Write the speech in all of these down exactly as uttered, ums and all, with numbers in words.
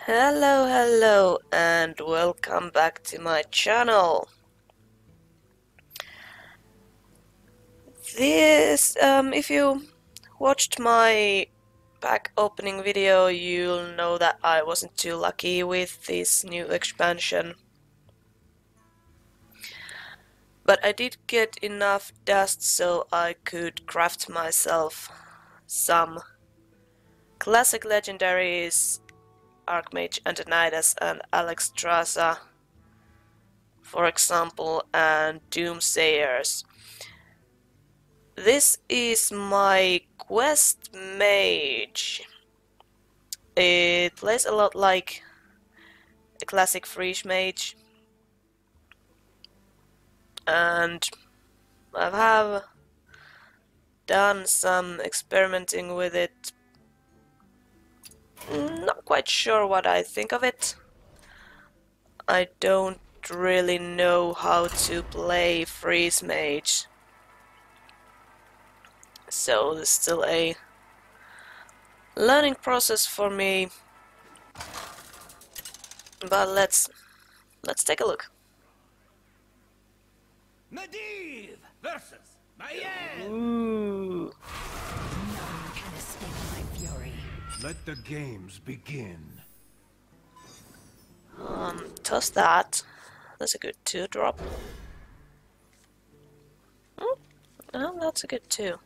Hello, hello, and welcome back to my channel. This, um, if you watched my pack opening video, you'll know that I wasn't too lucky with this new expansion. But I did get enough dust so I could craft myself some classic legendaries, Archmage Antonidas and Alexstrasza, for example, and Doomsayers. This is my quest mage. It plays a lot like a classic Frieze mage, and I have done some experimenting with it. Not quite sure what I think of it. I don't really know how to play Frieze mage, so it's still a learning process for me. But let's let's take a look. Medivh versus Mayenne. Ooh. None can escape my fury. Let the games begin. Um, toss that. That's a good two drop. Hmm? Oh, that's a good two.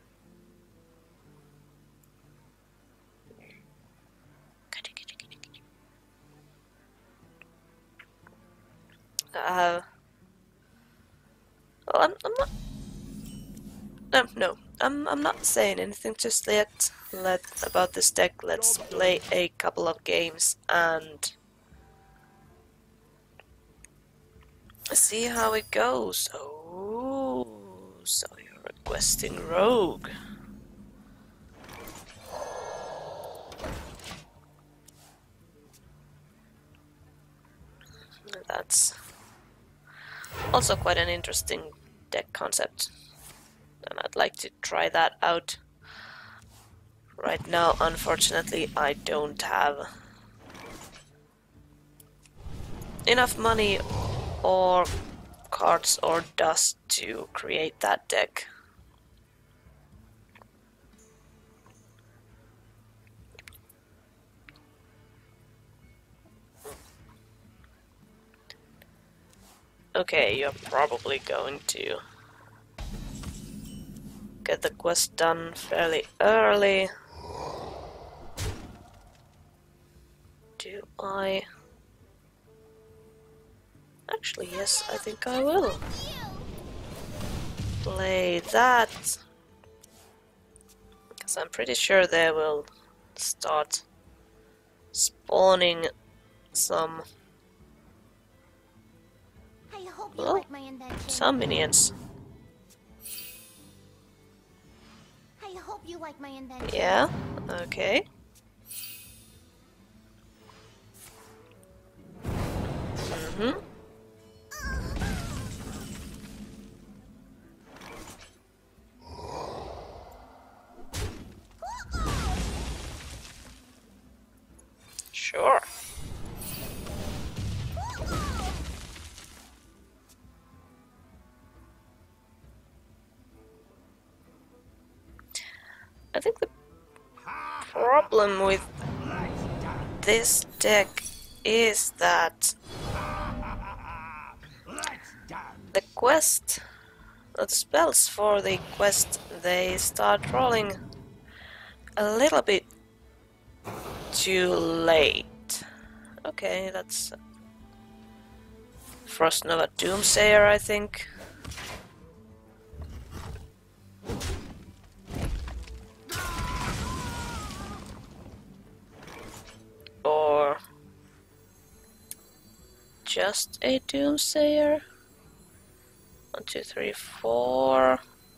Uh, well, I'm, I'm not. No, no, I'm I'm not saying anything just yet. Let about this deck. Let's play a couple of games and see how it goes. Oh, so you're requesting Rogue. That's also quite an interesting deck concept, and I'd like to try that out. Right now, unfortunately, I don't have enough money or cards or dust to create that deck. Okay, you're probably going to get the quest done fairly early. Do I? Actually, yes, I think I will. Play that. Because I'm pretty sure they will start spawning some, I hope you well, like my invention. some minions. I hope you like my invention. Yeah, okay. Mm-hmm. Sure. I think the problem with this deck is that the quest, the spells for the quest, they start rolling a little bit too late. Okay, that's Frost Nova Doomsayer, I think. Or just a Doomsayer. One, two, three, four.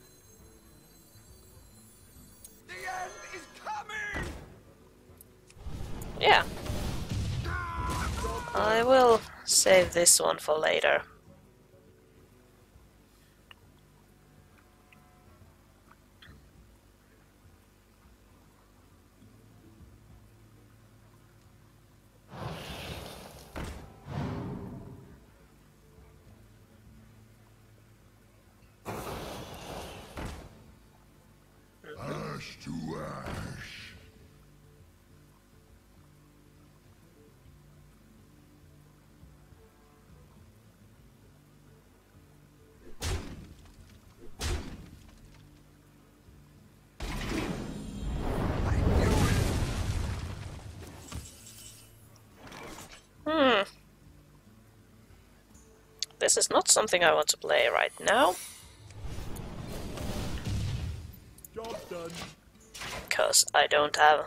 The end is coming. Yeah. I will save this one for later. This is not something I want to play right now. Job done. Because I don't have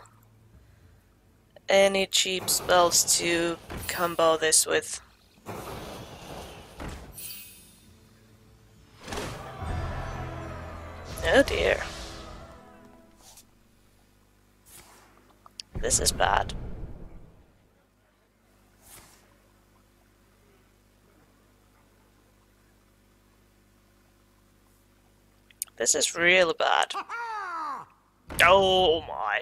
any cheap spells to combo this with. Oh dear. This is bad. This is really bad. Oh my.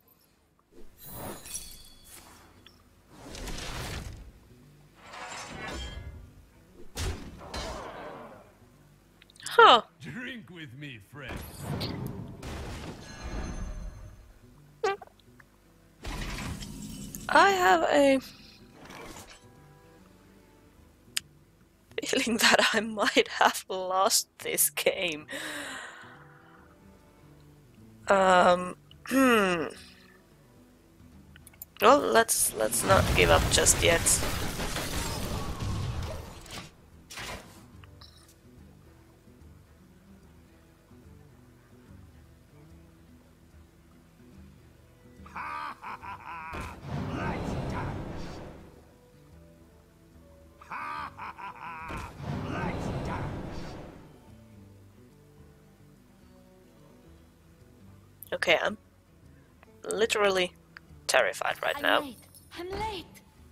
Huh. Drink with me, friend. I have a feeling that I might have lost this game. Um, hmm. Well, let's let's not give up just yet. Okay, I'm literally terrified right I'm now. late. I'm late.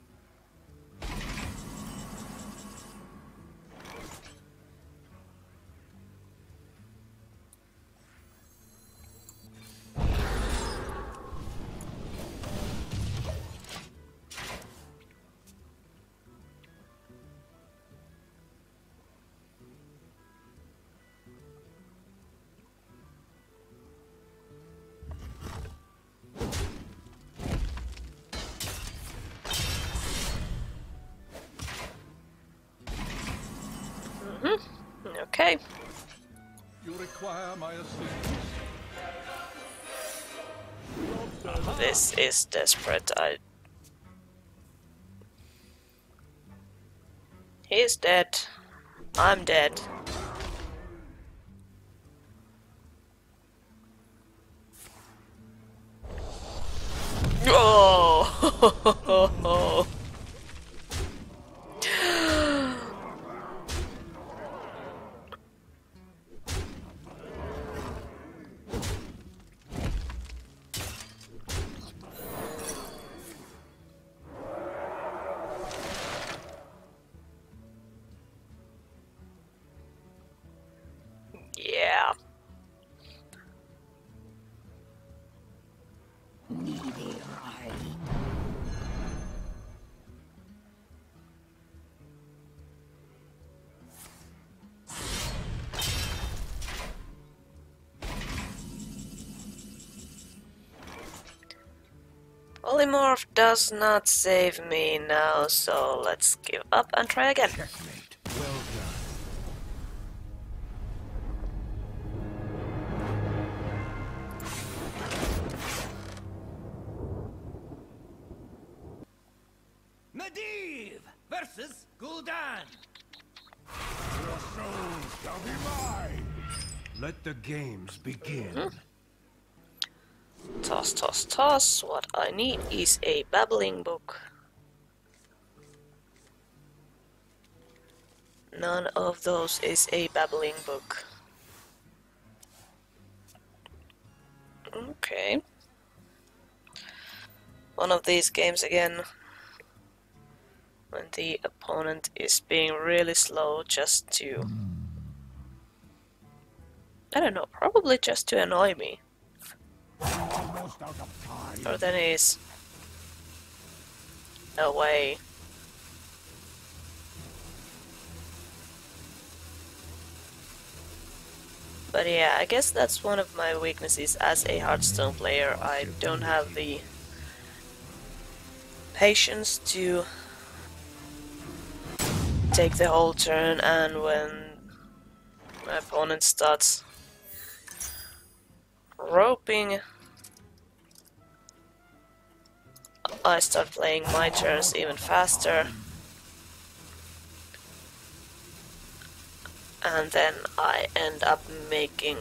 Okay. You require my assistance. This is desperate. I. He's dead. I'm dead. Oh! Yeah. Polymorph does not save me now, so let's give up and try again. Checkmate. Well done. Medivh versus Gul'dan. Your soul shall be mine. Let the games begin. Hmm. Toss, toss, toss. What I need is a babbling book. None of those is a babbling book. Okay. One of these games again. When the opponent is being really slow just to... I don't know, probably just to annoy me. Almost out of time. Or then he's away. But yeah, I guess that's one of my weaknesses as a Hearthstone player. I don't have the patience to take the whole turn, and when my opponent starts roping, I start playing my turns even faster. and then I end up making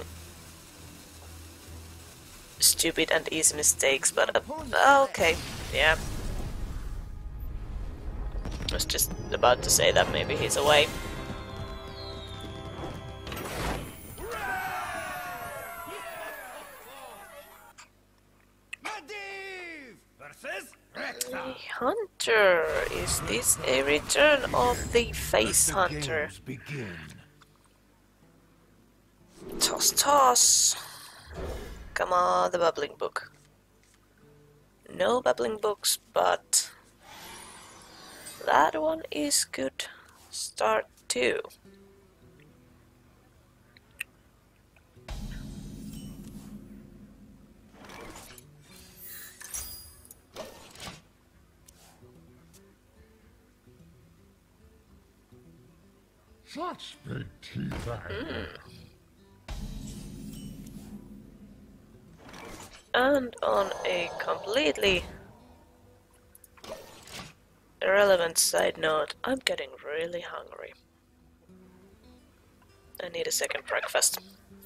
stupid and easy mistakes, but uh, okay, yeah. I was just about to say that maybe he's away. The Hunter! Is this a return of the Face Hunter? Toss toss! Come on, the Bubbling Book. No Bubbling Books, but that one is good start too. Such big teeth. Mm. And on a completely irrelevant side note, I'm getting really hungry. I need a second breakfast.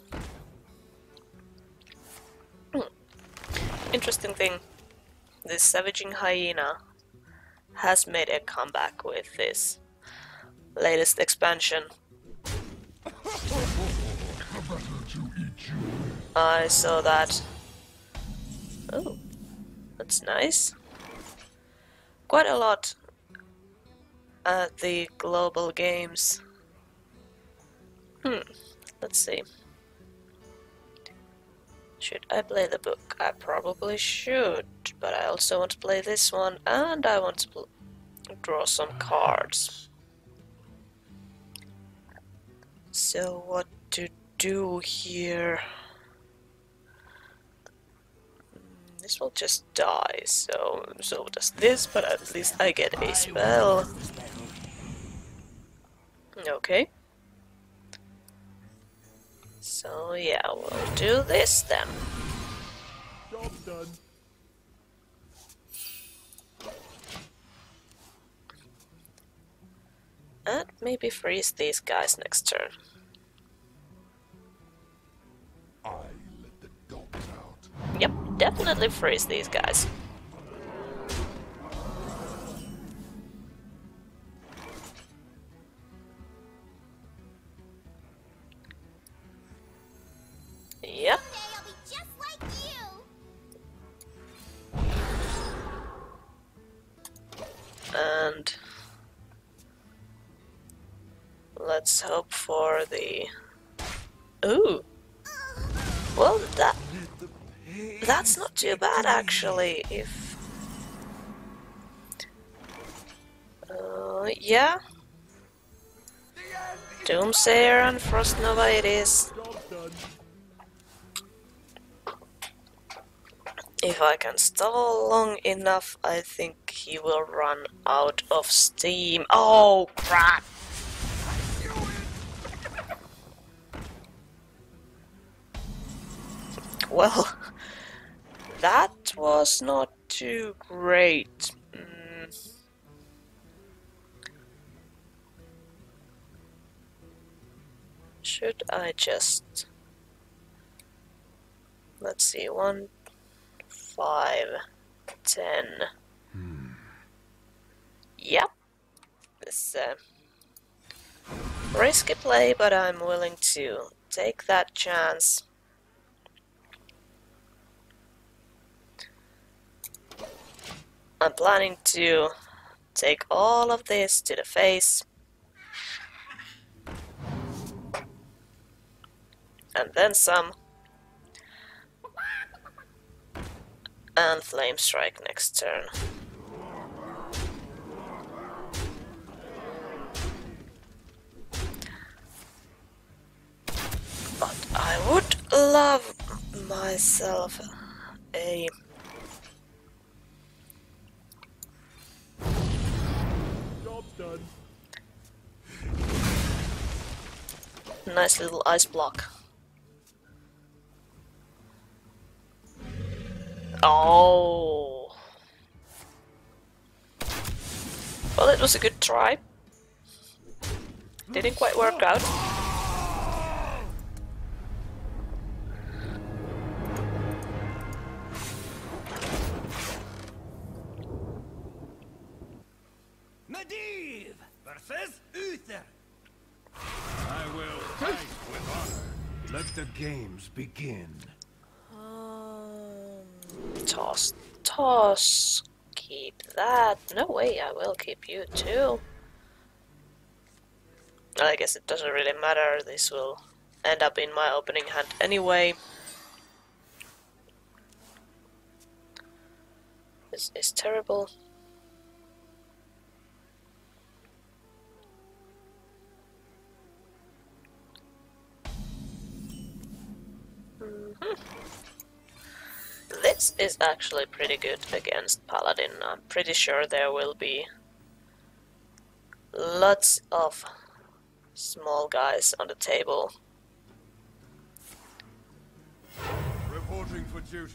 Hmm. Interesting thing, this Savaging Hyena has made a comeback with this latest expansion. I saw that. Oh, that's nice. Quite a lot at the global games. Hmm, let's see. Should I play the book? I probably should, but I also want to play this one, and I want to draw some cards. So what to do here? This will just die, so so does this, but at least I get a spell. Okay. So yeah, we'll do this then. Job done. And maybe freeze these guys next turn. I let the dogs out. Yep, definitely freeze these guys. Yep. Someday I'll be just like you. And let's hope for the... Ooh. Well, that that's not too bad actually. If uh, yeah, Doomsayer and Frost Nova it is. Job done. If I can stall long enough, I think he will run out of steam. Oh crap! Well, that was not too great. Mm. Should I just... Let's see, one, five, ten. Hmm. Yep. This uh, risky play, but I'm willing to take that chance. I'm planning to take all of this to the face. And then some. And Flame Strike next turn. But I would love myself a Job's done. nice little ice block. Oh. Well, it was a good try. Didn't quite work out. Medivh versus Uther. I will fight with honor. Let the games begin. Um, toss, toss. Keep that. No way, I will keep you too. I guess it doesn't really matter. This will end up in my opening hand anyway. This is terrible. Mm-hmm. This is actually pretty good against Paladin. I'm pretty sure there will be lots of small guys on the table. Reporting for duty.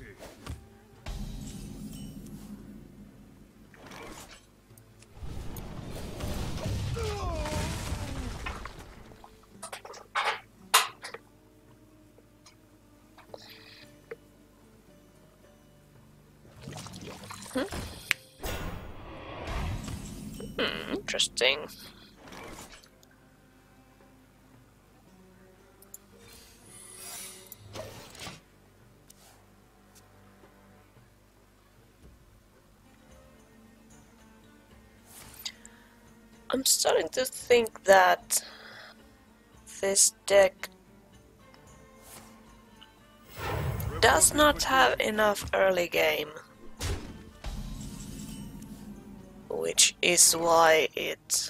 Hmm. Hmm, interesting. I'm starting to think that this deck does not have enough early game, which is why it...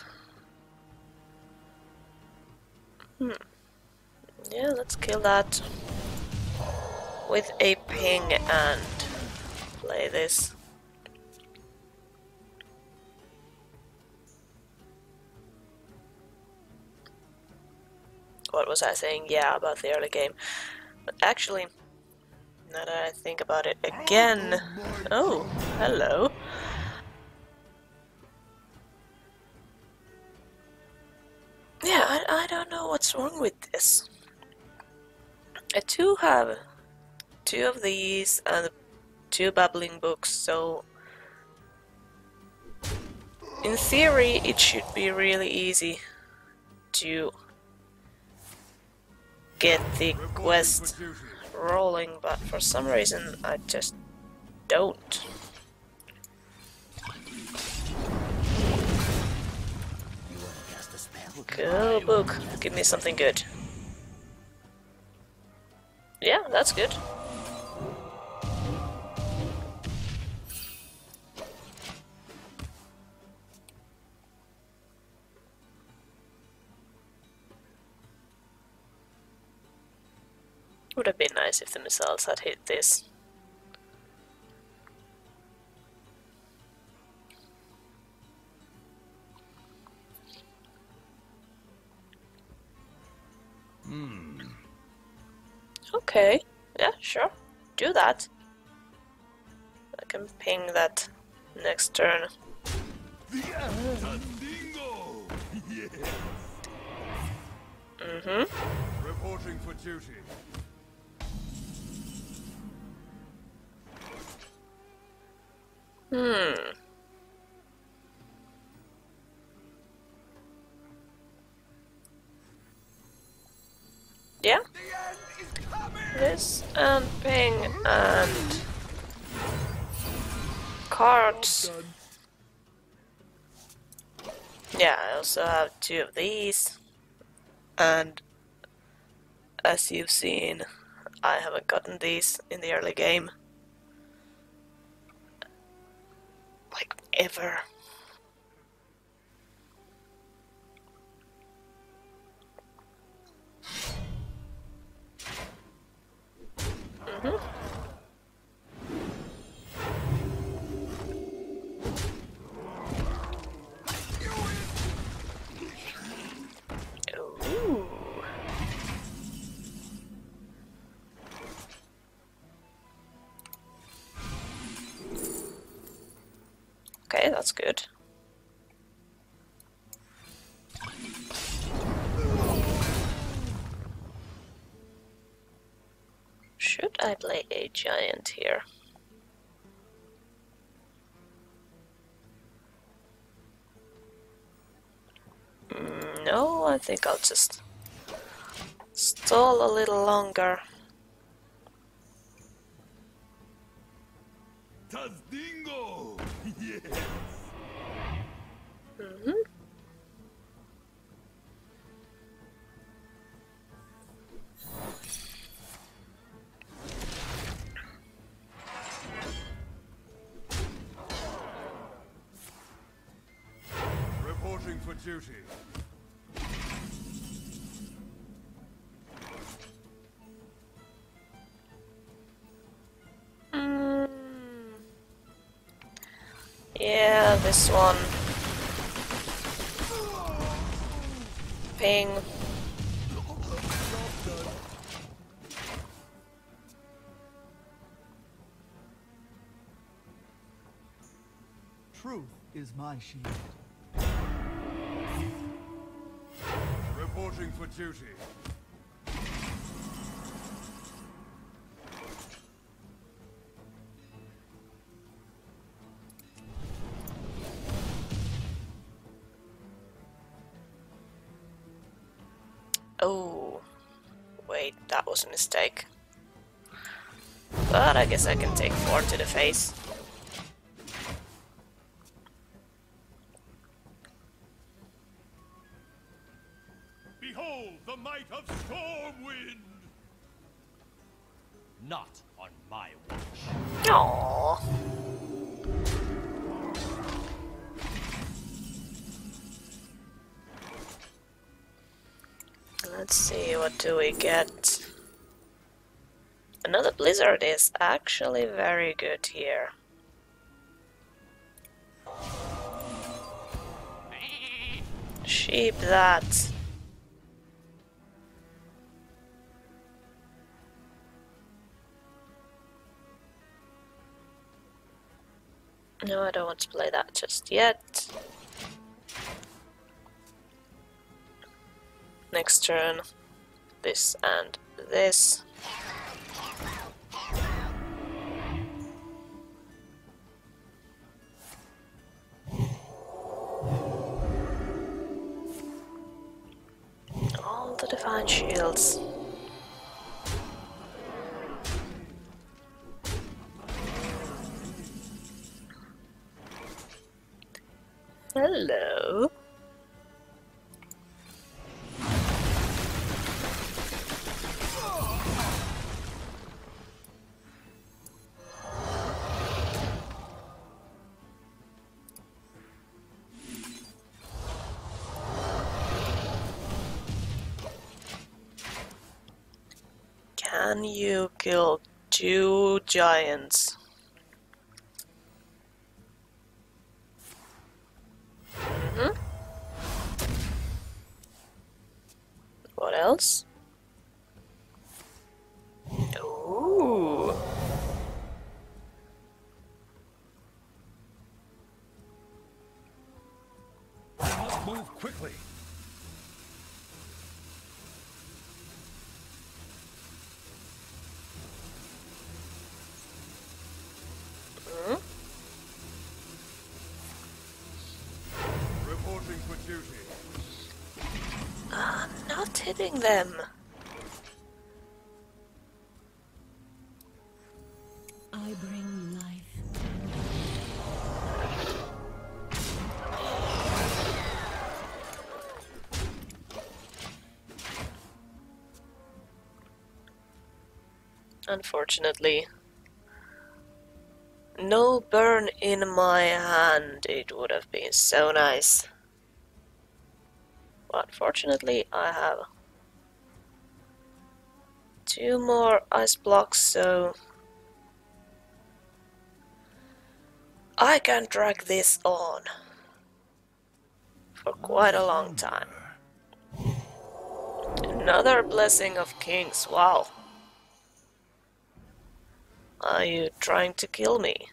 Hmm. Yeah, let's kill that with a ping and play this. What was I saying? Yeah, about the early game. But actually, now that I think about it again... Oh, hello. Yeah, I, I don't know what's wrong with this. I do have two of these and two babbling books, so in theory it should be really easy to get the quest rolling, but for some reason I just don't. Go book, give me something good. Yeah, that's good. Would have been nice if the missiles had hit this. Hmm. Okay, yeah, sure. Do that. I can ping that next turn. The Tandingo! Yes. Mm-hmm. Reporting for duty. Hmm. Yeah. This and ping and cards. Yeah, I also have two of these. And as you've seen, I haven't gotten these in the early game. Like, ever. Mm-hmm. Ooh. Okay, that's good. Should I play a giant here? I think I'll just stall a little longer. Tazdingo! Yes! Mm-hmm. Reporting for duty. Mm. Yeah, this one. Ping. Truth is my shield. Reporting for duty. Oh, wait, that was a mistake. But I guess I can take four to the face. Behold the might of Stormwind! Not on my watch. Aww. Let's see, what do we get? Another blizzard is actually very good here. Sheep that. No, I don't want to play that just yet. Next turn, this and this. All the divine shields. Hello. Can you kill two giants? Mm-hmm. What else? Ooh. Must move quickly. Hmm? Reporting for duty. Ah, not hitting them. I bring life. Unfortunately. No burn in my hand. It would have been so nice. But fortunately I have two more ice blocks, so I can drag this on for quite a long time. Another blessing of kings, wow. Are you trying to kill me?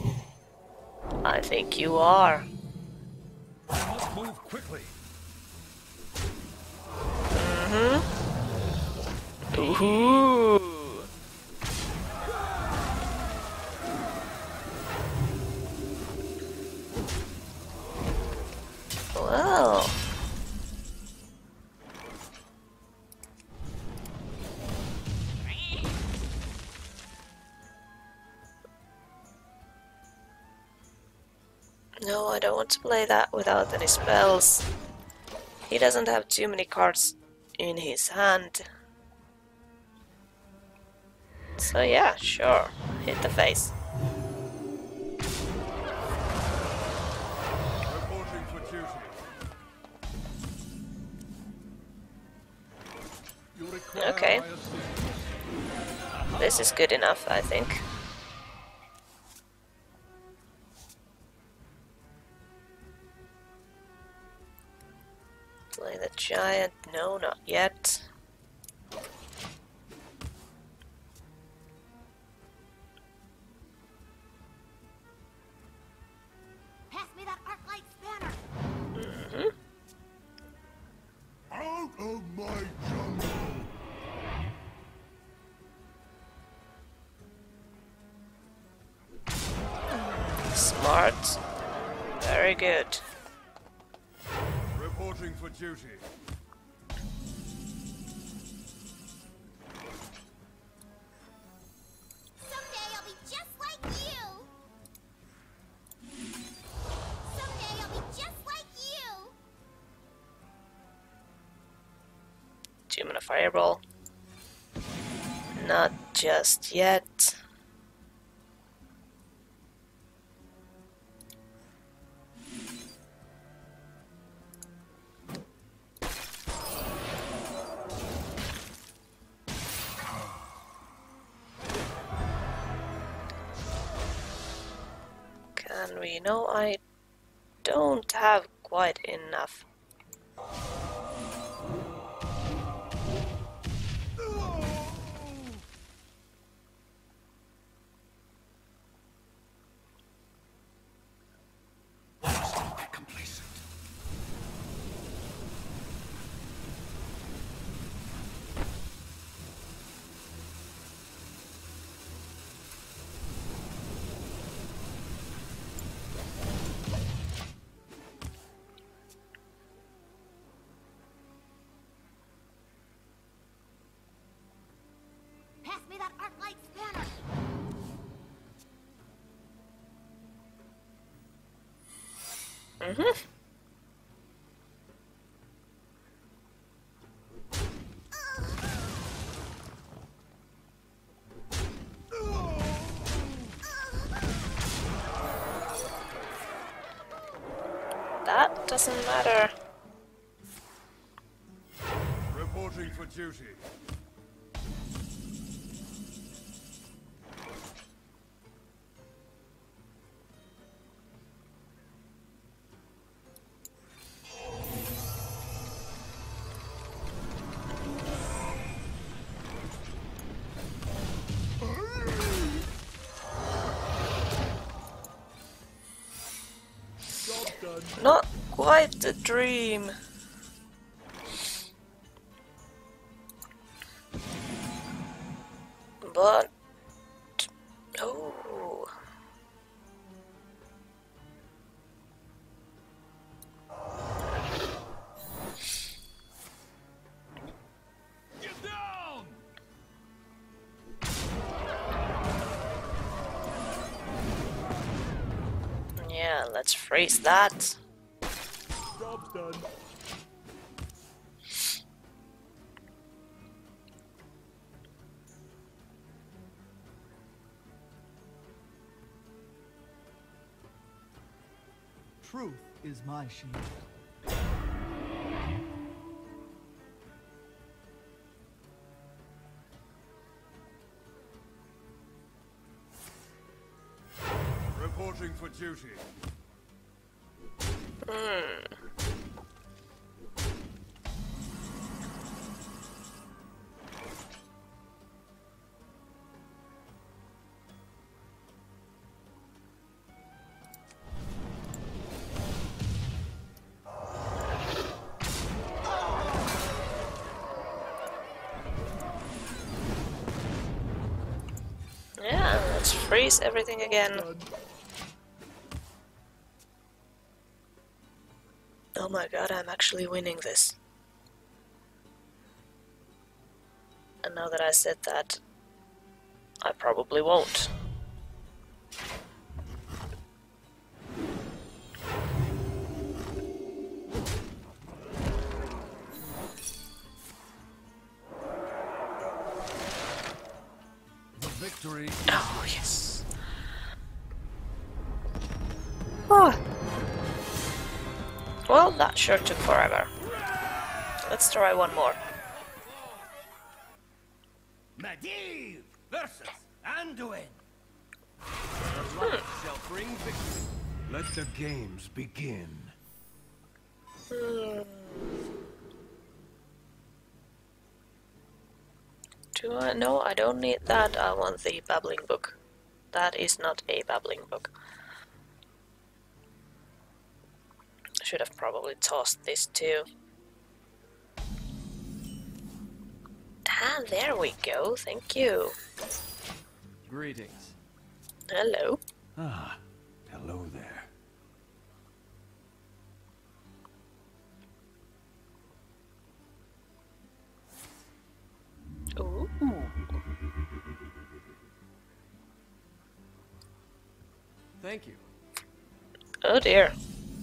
I think you are. Must move quickly. Mm-hmm. Ooh. Well. to play that without any spells. He doesn't have too many cards in his hand. So yeah, sure, hit the face. Reporting for duty. You require Okay. my assistance. This is good enough, I think. Play the giant. No, not yet. Pass me that arc light spanner. Mm-hmm. Out of my jungle! Smart. Very good. Reporting for duty. Someday I'll be just like you. Someday I'll be just like you. Two mana fireball. Not just yet. Can we? No, I don't have quite enough. Complacent. Pass me that arc light spanner. Mm-hmm. That doesn't matter. Reporting for duty. Not quite a dream. But oh, Get down! yeah, let's freeze that. Job's done. Truth is my shield. Reporting for duty. Hmm. Yeah, let's freeze everything again. Oh my god, I'm actually winning this. And now that I said that, I probably won't. Victory. Oh, yes. Ah. Well, that sure took forever. Let's try one more. Medivh versus Anduin. The light shall bring victory. Let the games begin. Hmm. Do I? No, I don't need that. I want the babbling book. That is not a babbling book. I should have probably tossed this too. Ah, there we go. Thank you. Greetings. Hello. Ah, hello there. Ooh. Thank you. Oh dear.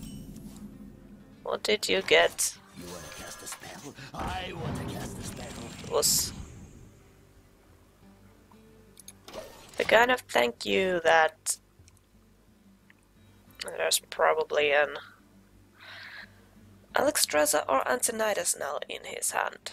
What did you get? You want to cast a spell? I want to cast a spell. It was the kind of thank you that there's probably an Alexstrasza or Antonidas now in his hand.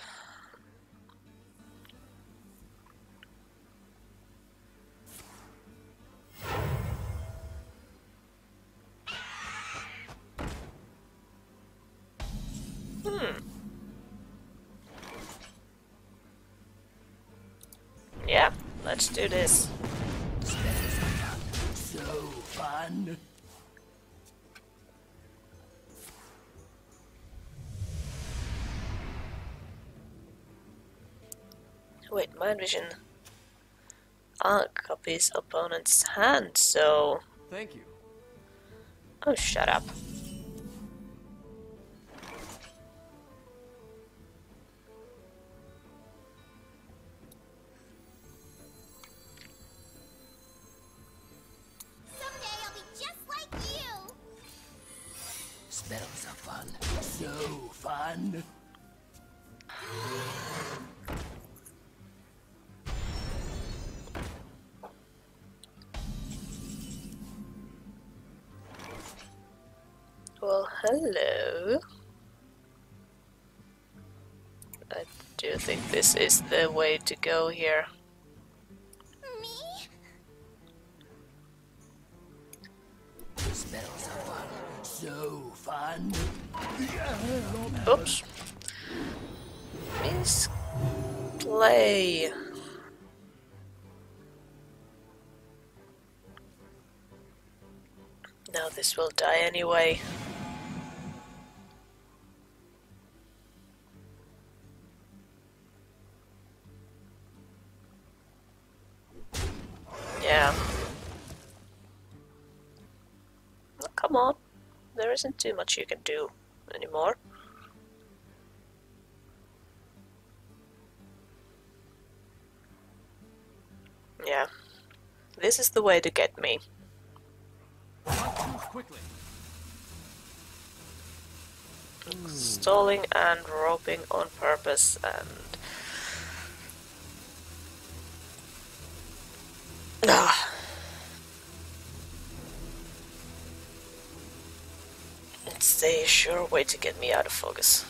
Hmm. Yeah, let's do this. So fun. Wait, mind vision. Ah, copies opponent's hand, so... Thank you. Oh, shut up. Someday I'll be just like you. Spells are fun. So fun. Well, hello. I do think this is the way to go here. Me? Spells are fun. So fun. Oops. Misplay. Now this will die anyway. Yeah. Well, come on. There isn't too much you can do anymore. Yeah. This is the way to get me. Quickly. Stalling and roping on purpose and... Ah. It's a sure way to get me out of focus.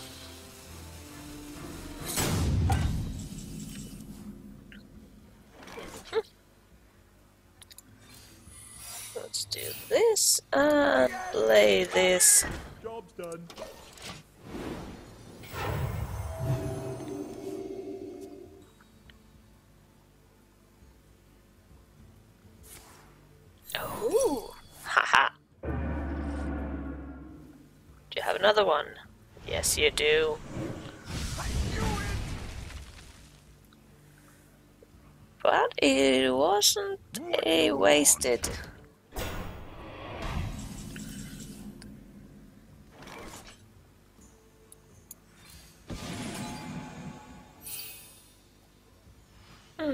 Let's do this and play this. Job's done. Oh, haha. Do you have another one? Yes, you do. But it wasn't a wasted. Hmm.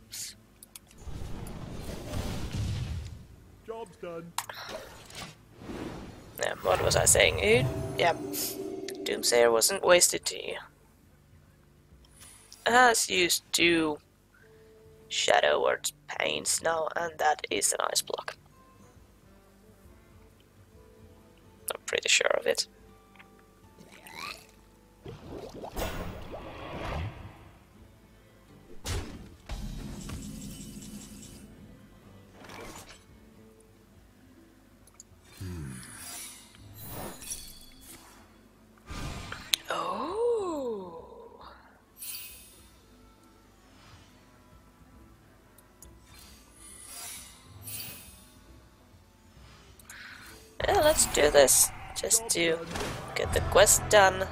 Job's done. Yeah, what was I saying? It, yeah, Doomsayer wasn't wasted to you. As used to Shadow Word Pains now, and that is an ice block. I'm pretty sure of it. Oh. Yeah, let's do this. Just to get the quest done.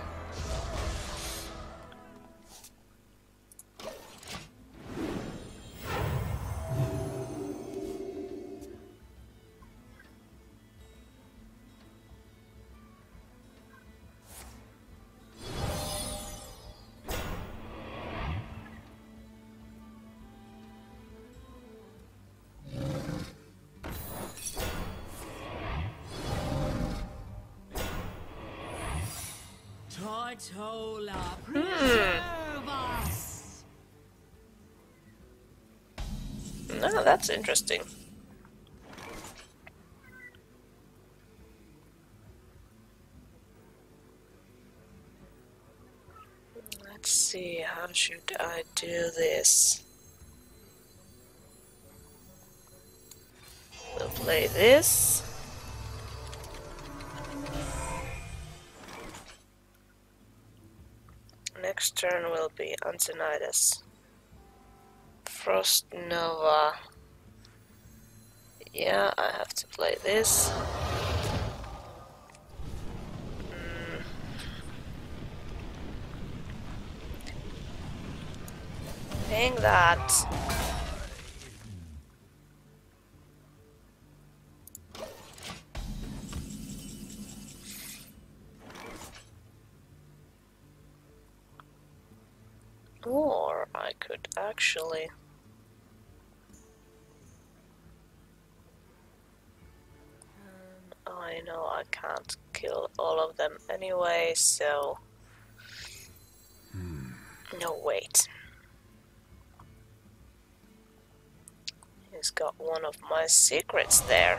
Tortola, preserve us! No, that's interesting. Let's see, how should I do this? We'll play this. Next turn will be Antonidas. Frost Nova. Yeah, I have to play this. Mm. Playing that. Or I could actually... Um, I know I can't kill all of them anyway, so... Hmm. No, wait. He's got one of my secrets there.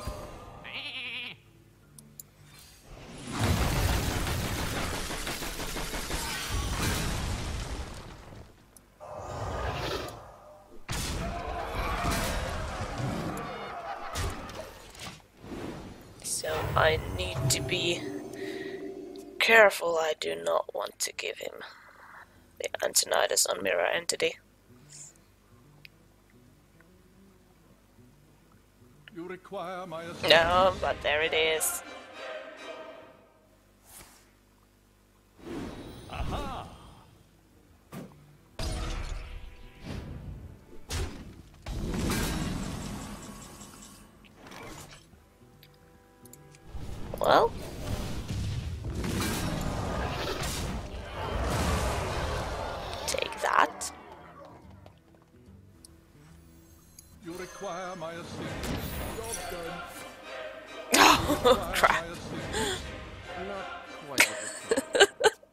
So I need to be careful. I do not want to give him the Antonidas on Mirror Entity. You require my assistance. No, but there it is. Aha! Well, take that. You require my assistance. Job done. Oh, Require crap. my assistance. Not quite at the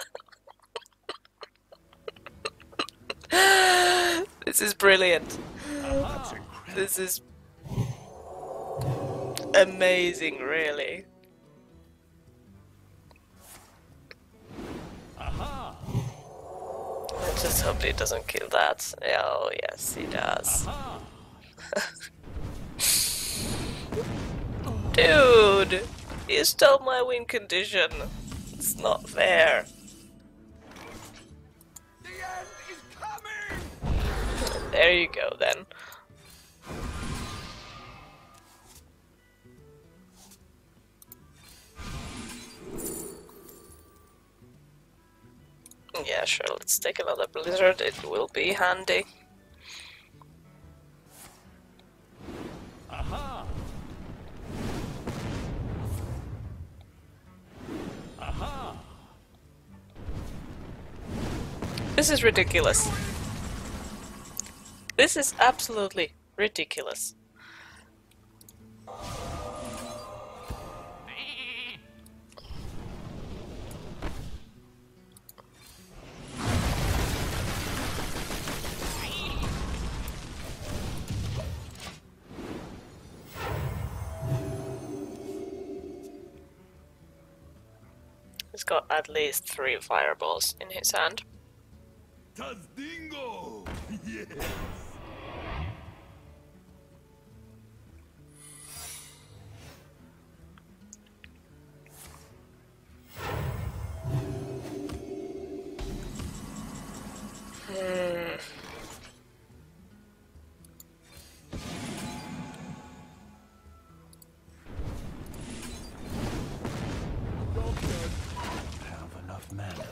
time. This is brilliant. Aha! This is amazing, really. Aha! I just hope he doesn't kill that. Oh, yes, he does. Aha! Dude! You stole my win condition. It's not fair. The end is coming! There you go, then. Yeah, sure, let's take another blizzard. It will be handy. Aha! Aha! This is ridiculous. This is absolutely ridiculous. He's got at least three fireballs in his hand. Tazdingo! Yes! Hmm. Have enough mana.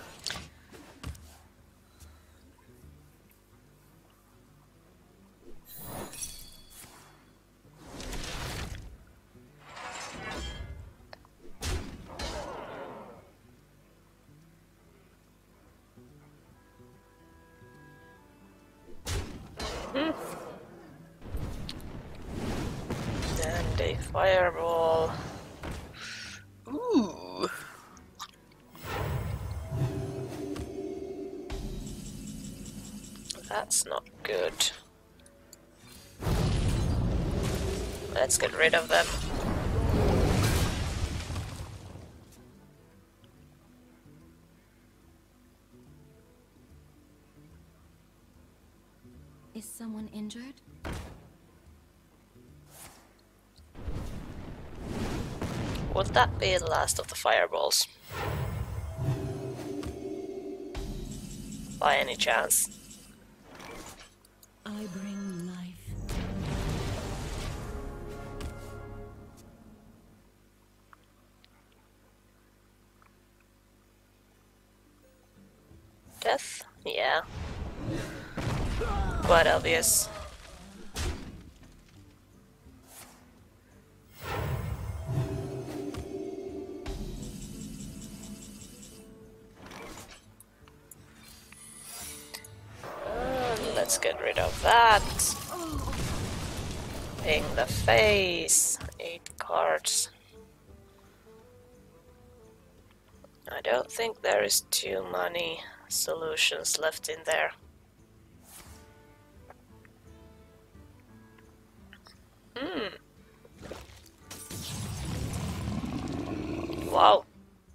And a fireball. Ooh. That's not good. Let's get rid of them. Is someone injured? Would that be the last of the fireballs? By any chance? I bring life. Death? Yeah. Quite obvious. And let's get rid of that. In the face. Eight cards. I don't think there is too many solutions left in there. Hmm. Wow.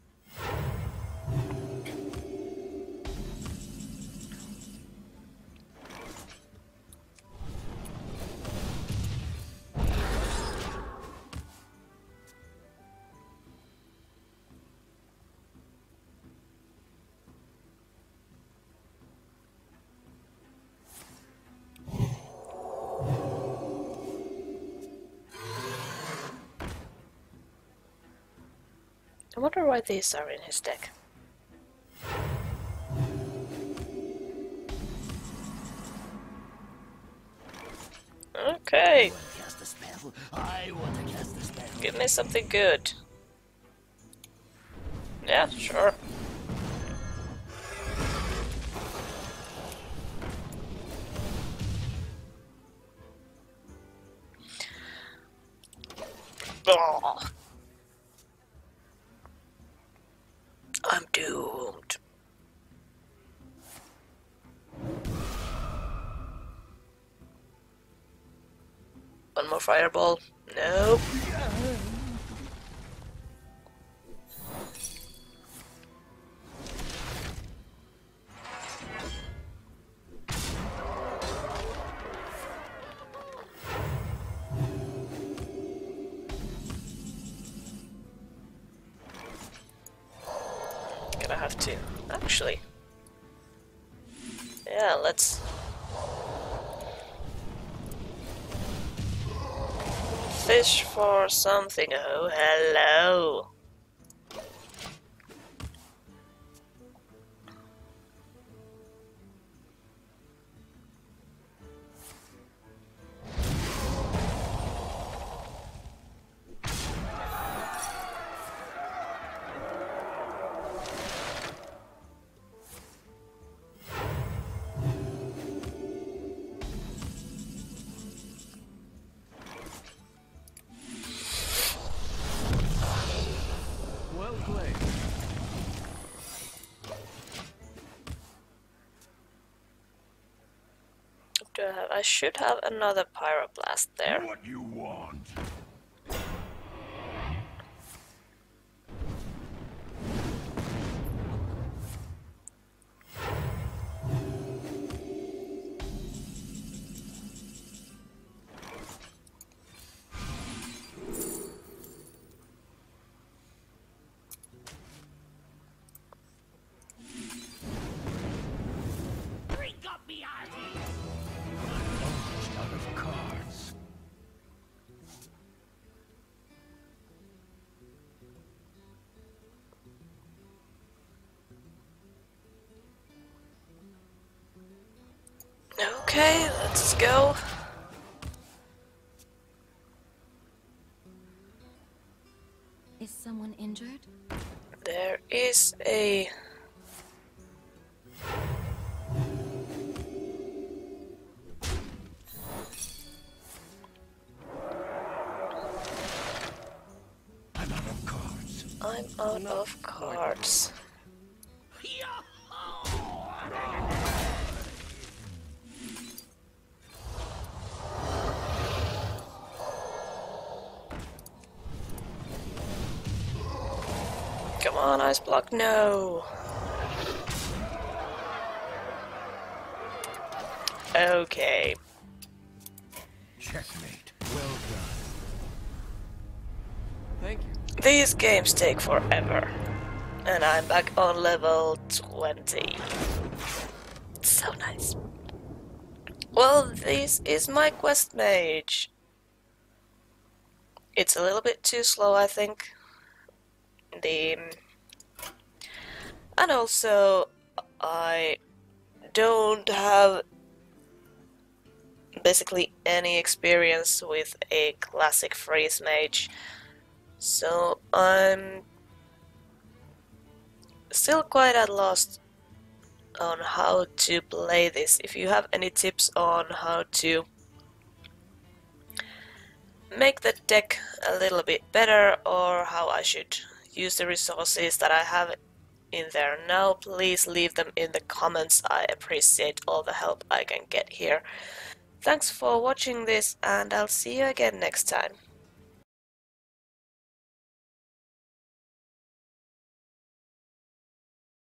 I wonder why these are in his deck. Okay. Cast a spell. I want to cast a spell. Give me something good. Yeah, sure. Ugh. I'm doomed. One more fireball. Nope. Gonna have to, actually. Yeah, let's fish for something. Oh, hello. Well played. Do I have? I should have another pyroblast there. What you want? Okay, let's go. Is someone injured? There is a... I'm out of cards. I'm out of cards. Come on, ice block, no. Okay. Checkmate. Well done. Thank you. These games take forever. And I'm back on level twenty. So nice. Well, this is my quest mage. It's a little bit too slow, I think. The and also I don't have basically any experience with a classic freeze mage, so I'm still quite at loss on how to play this. If you have any tips on how to make the deck a little bit better, or how I should use the resources that I have in there now, please leave them in the comments. I appreciate all the help I can get here. Thanks for watching this, and I'll see you again next time.